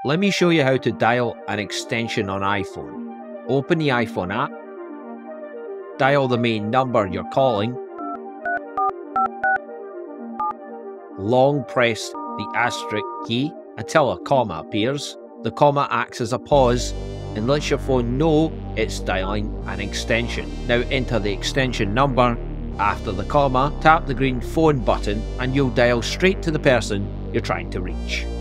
Let me show you how to dial an extension on iPhone. Open the iPhone app, dial the main number you're calling, long press the asterisk key until a comma appears. The comma acts as a pause and lets your phone know it's dialing an extension. Now enter the extension number. After the comma, tap the green phone button and you'll dial straight to the person you're trying to reach.